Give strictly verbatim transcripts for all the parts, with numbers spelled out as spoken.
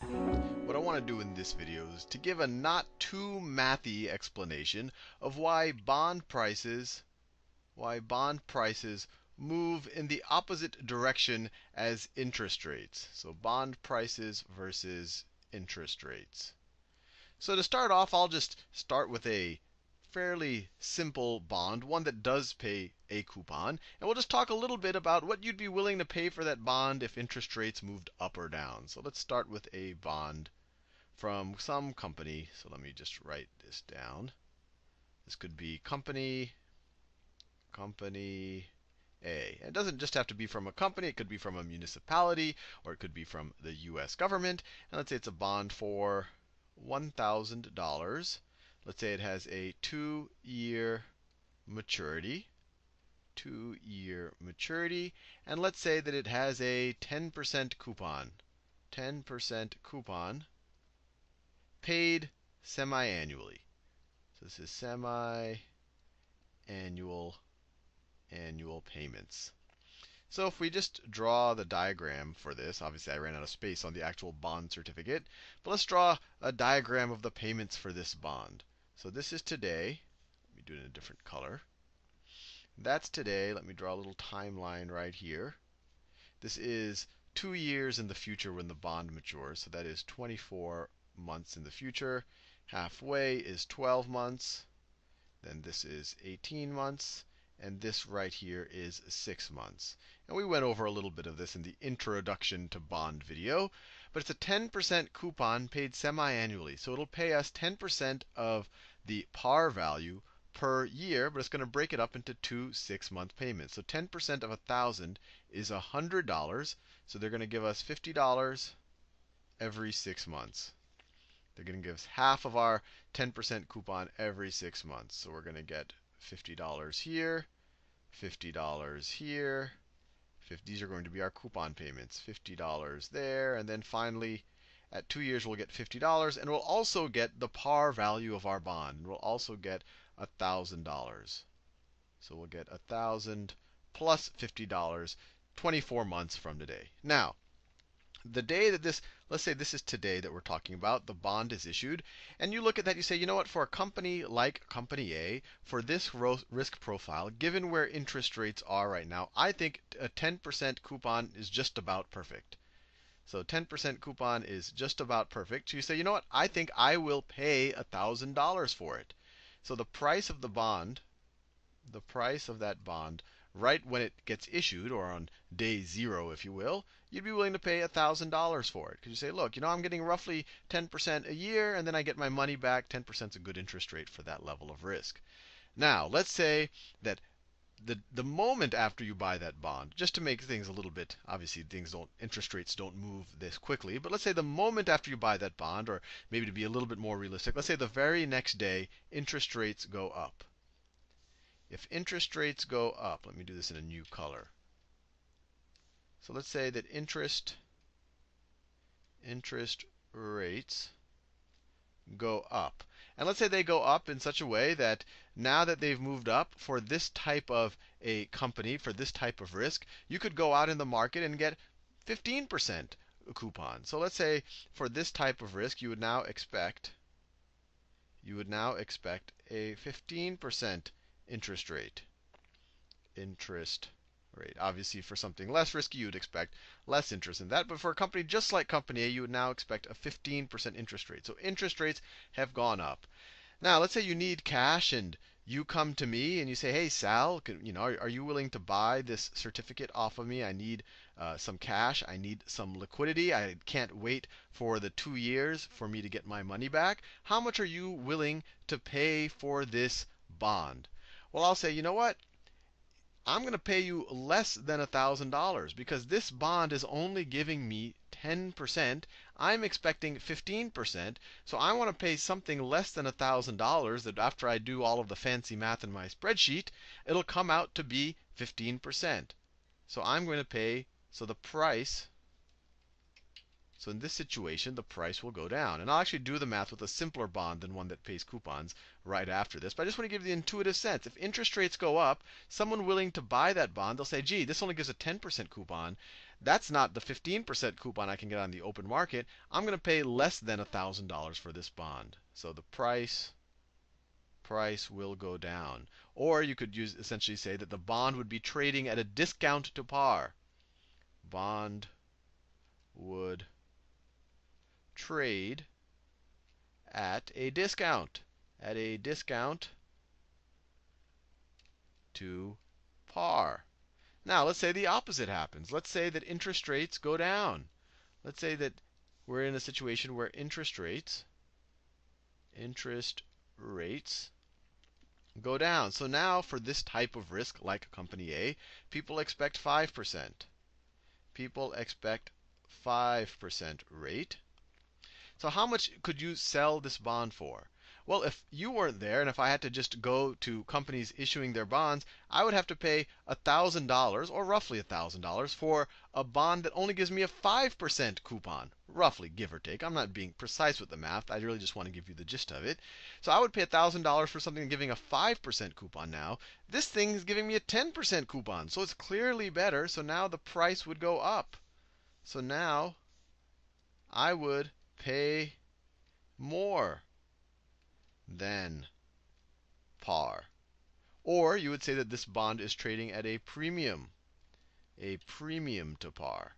What I want to do in this video is to give a not too mathy explanation of why bond prices why bond prices move in the opposite direction as interest rates. So bond prices versus interest rates. So to start off, I'll just start with a fairly simple bond, one that does pay a coupon. And we'll just talk a little bit about what you'd be willing to pay for that bond if interest rates moved up or down. So let's start with a bond from some company. So let me just write this down. This could be company, company A. It doesn't just have to be from a company. It could be from a municipality, or it could be from the U S government. And let's say it's a bond for one thousand dollars. Let's say it has a two-year maturity. Two-year maturity. And let's say that it has a ten percent coupon. ten percent coupon paid semi-annually. So this is semi-annual annual payments. So if we just draw the diagram for this, obviously I ran out of space on the actual bond certificate, but let's draw a diagram of the payments for this bond. So this is today. Let me do it in a different color. That's today. Let me draw a little timeline right here. This is two years in the future when the bond matures. So that is twenty-four months in the future. Halfway is twelve months. Then this is eighteen months. And this right here is six months. And we went over a little bit of this in the introduction to bond video. But it's a ten percent coupon paid semi-annually. So it'll pay us ten percent of the par value per year, but it's going to break it up into two six-month payments. So ten percent of one thousand is one hundred dollars. So they're going to give us fifty dollars every six months. They're going to give us half of our ten percent coupon every six months. So we're going to get fifty dollars here, fifty dollars here. fifty, these are going to be our coupon payments. fifty dollars there. And then finally, at two years, we'll get fifty dollars. And we'll also get the par value of our bond. We'll also get one thousand dollars. So we'll get one thousand dollars plus fifty dollars twenty-four months from today. Now, the day that this, let's say this is today that we're talking about, the bond is issued, and you look at that, you say, you know what, for a company like Company A, for this risk profile, given where interest rates are right now, I think a ten percent coupon is just about perfect. So ten percent coupon is just about perfect. So you say, you know what, I think I will pay one thousand dollars for it. So the price of the bond, the price of that bond, right when it gets issued, or on day zero, if you will, you'd be willing to pay one thousand dollars for it. Because you say, look, you know, I'm getting roughly ten percent a year, and then I get my money back. ten percent is a good interest rate for that level of risk. Now, let's say that the the moment after you buy that bond, just to make things a little bit, obviously things don't, interest rates don't move this quickly, but let's say the moment after you buy that bond, or maybe to be a little bit more realistic, let's say the very next day, interest rates go up. If interest rates go up, let me do this in a new color. So let's say that interest interest rates go up. And let's say they go up in such a way that now that they've moved up for this type of a company, for this type of risk, you could go out in the market and get fifteen percent coupon. So let's say for this type of risk, you would now expect you would now expect a fifteen percent interest rate. Interest rate. Obviously, for something less risky, you would expect less interest in that. But for a company just like Company A, you would now expect a fifteen percent interest rate. So interest rates have gone up. Now, let's say you need cash, and you come to me and you say, hey, Sal, can, you know, are, are you willing to buy this certificate off of me? I need uh, some cash. I need some liquidity. I can't wait for the two years for me to get my money back. How much are you willing to pay for this bond? Well, I'll say, you know what? I'm going to pay you less than one thousand dollars because this bond is only giving me ten percent. I'm expecting fifteen percent. So I want to pay something less than one thousand dollars that after I do all of the fancy math in my spreadsheet, it'll come out to be fifteen percent. So I'm going to pay, so the price, so in this situation, the price will go down. And I'll actually do the math with a simpler bond than one that pays coupons right after this. But I just want to give you the intuitive sense. If interest rates go up, someone willing to buy that bond, they'll say, gee, this only gives a ten percent coupon. that's not the fifteen percent coupon I can get on the open market. I'm going to pay less than one thousand dollars for this bond. So the price price will go down. Or you could use essentially say that the bond would be trading at a discount to par. Bond would trade at a discount, at a discount to par. Now, let's say the opposite happens. Let's say that interest rates go down. Let's say that we're in a situation where interest rates interest rates go down. So now for this type of risk, like company A, people expect five percent. People expect five percent rate. So how much could you sell this bond for? Well, if you weren't there, and if I had to just go to companies issuing their bonds, I would have to pay one thousand dollars, or roughly one thousand dollars, for a bond that only gives me a five percent coupon, roughly, give or take. I'm not being precise with the math. I really just want to give you the gist of it. So I would pay one thousand dollars for something giving a five percent coupon now. This thing is giving me a ten percent coupon, so it's clearly better. So now the price would go up. So now I would pay more than par. Or you would say that this bond is trading at a premium, a premium to par,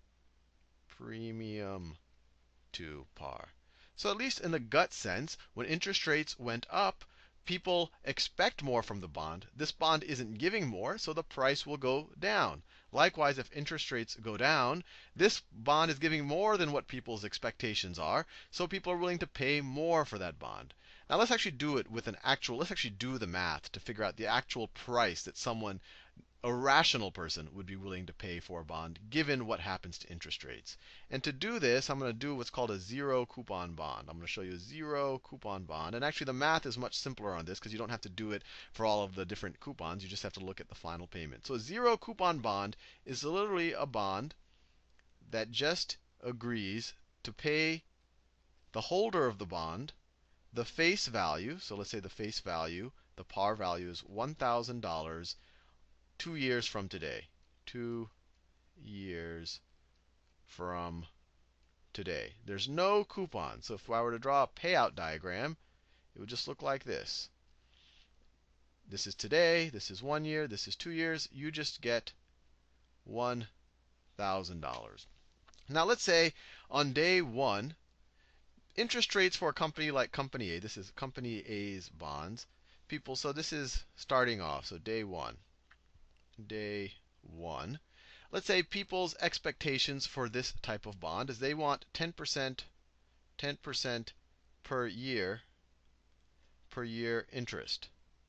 premium to par. So at least in the gut sense, when interest rates went up, people expect more from the bond. This bond isn't giving more, so the price will go down. Likewise, if interest rates go down, this bond is giving more than what people's expectations are, so people are willing to pay more for that bond. Now let's actually do it with an actual, let's actually do the math to figure out the actual price that someone, a rational person, would be willing to pay for a bond given what happens to interest rates. And to do this, I'm going to do what's called a zero coupon bond. I'm going to show you a zero coupon bond. And actually the math is much simpler on this because you don't have to do it for all of the different coupons. You just have to look at the final payment. So a zero coupon bond is literally a bond that just agrees to pay the holder of the bond the face value. So let's say the face value, the par value is one thousand dollars two years from today. Two years from today. There's no coupon. So if I were to draw a payout diagram, it would just look like this. This is today, this is one year, this is two years. You just get one thousand dollars. Now let's say on day one, interest rates for a company like Company A, this is Company A's bonds. People, so this is starting off, so day one. Day one. Let's say people's expectations for this type of bond is they want ten percent, ten percent per year, per year interest.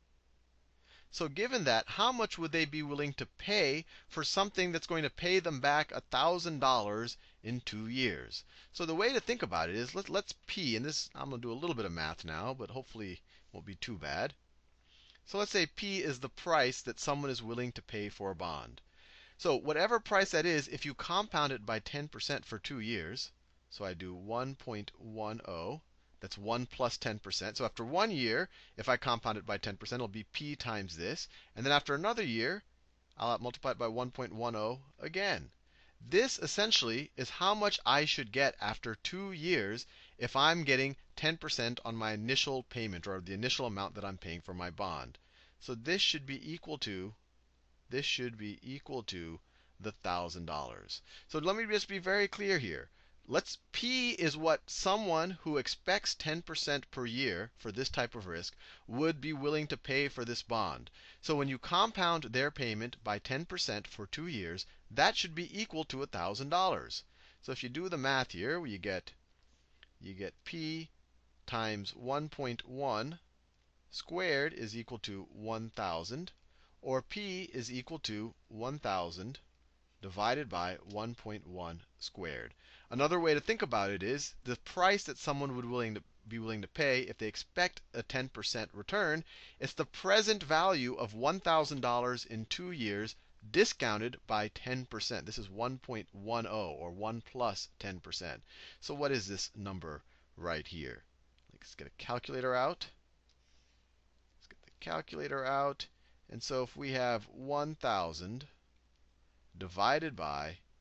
So given that, how much would they be willing to pay for something that's going to pay them back one thousand dollars in two years? So the way to think about it is, let, let's P, and this, I'm going to do a little bit of math now, but hopefully it won't be too bad. So let's say P is the price that someone is willing to pay for a bond. So whatever price that is, if you compound it by ten percent for two years, so I do one point one zero, that's one plus ten percent. So after one year, if I compound it by ten percent, it'll be P times this. And then after another year, I'll multiply it by one point one zero again. This essentially is how much I should get after two years if I'm getting ten percent on my initial payment, or the initial amount that I'm paying for my bond. So this should be equal to This should be equal to the one thousand dollars. So let me just be very clear here. Let's P is what someone who expects ten percent per year for this type of risk would be willing to pay for this bond. So when you compound their payment by ten percent for two years, that should be equal to one thousand dollars. So if you do the math here, you get you get P times one point one squared is equal to one thousand. Or P is equal to one thousand divided by one point one squared. Another way to think about it is the price that someone would willing to be willing to pay if they expect a ten percent return. It's the present value of one thousand dollars in two years discounted by ten percent. This is one point one zero, or one plus ten percent. So what is this number right here? Let's get a calculator out. Let's get the calculator out. And so if we have one thousand divided by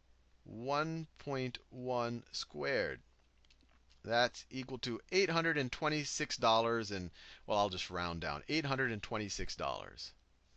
one point one squared. That's equal to eight hundred twenty-six dollars and, well, I'll just round down, eight hundred twenty-six dollars.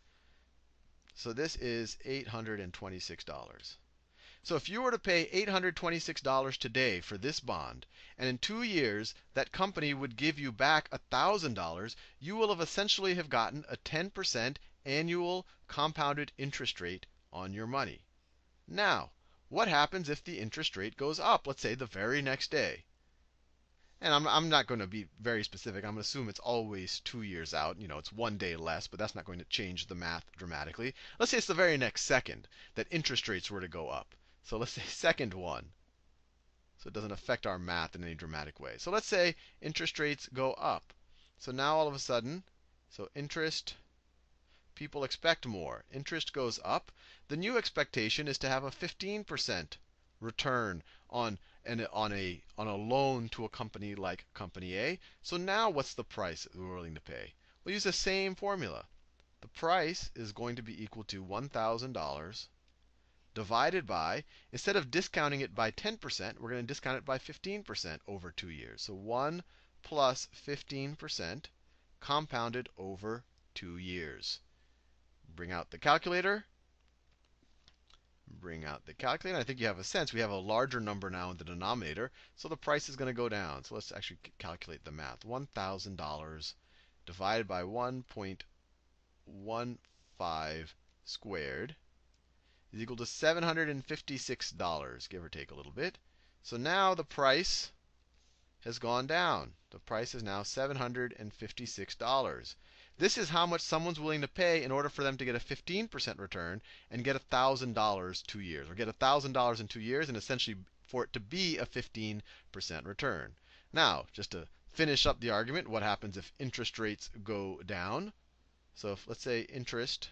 So this is eight hundred twenty-six dollars. So if you were to pay eight hundred twenty-six dollars today for this bond, and in two years that company would give you back one thousand dollars, you will have essentially have gotten a ten percent annual compounded interest rate on your money. Now, what happens if the interest rate goes up, let's say the very next day? And I'm, I'm not going to be very specific. I'm going to assume it's always two years out. You know, it's one day less, but that's not going to change the math dramatically. Let's say it's the very next second that interest rates were to go up. So let's say second one. So it doesn't affect our math in any dramatic way. So let's say interest rates go up. So now all of a sudden, so interest, people expect more. Interest goes up. The new expectation is to have a fifteen percent return on an, on a on a loan to a company like Company A. So now what's the price that we're willing to pay? We'll use the same formula. The price is going to be equal to one thousand dollars divided by, instead of discounting it by ten percent, we're going to discount it by fifteen percent over two years. So one plus fifteen percent compounded over two years. Bring out the calculator. Bring out the calculator. I think you have a sense. We have a larger number now in the denominator, so the price is going to go down. So let's actually calculate the math. one thousand dollars divided by one point one five squared is equal to seven hundred fifty-six dollars, give or take a little bit. So now the price has gone down. The price is now seven hundred fifty-six dollars. This is how much someone's willing to pay in order for them to get a fifteen percent return and get one thousand dollars two years. Or get one thousand dollars in two years and essentially for it to be a fifteen percent return. Now, just to finish up the argument, what happens if interest rates go down? So if, let's say, interest,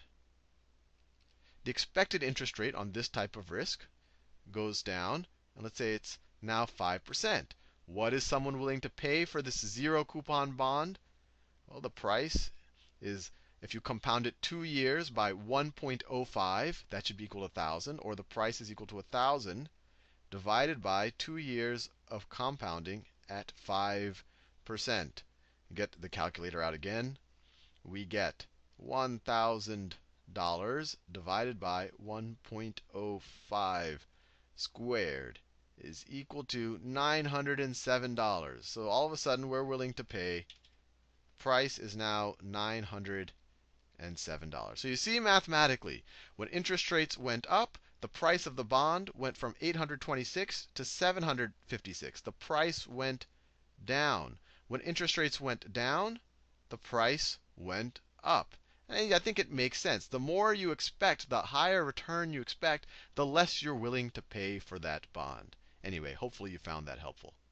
the expected interest rate on this type of risk goes down, and let's say it's now five percent. What is someone willing to pay for this zero coupon bond? Well, the price is, if you compound it two years by one point zero five, that should be equal to one thousand, or the price is equal to one thousand divided by two years of compounding at five percent. Get the calculator out again. We get one thousand dollars divided by one point zero five squared is equal to nine hundred seven dollars. So all of a sudden, we're willing to pay, price is now nine hundred seven dollars. So you see mathematically, when interest rates went up, the price of the bond went from eight hundred twenty-six to seven hundred fifty-six. The price went down. When interest rates went down, the price went up. And I think it makes sense. The more you expect, the higher return you expect, the less you're willing to pay for that bond. Anyway, hopefully you found that helpful.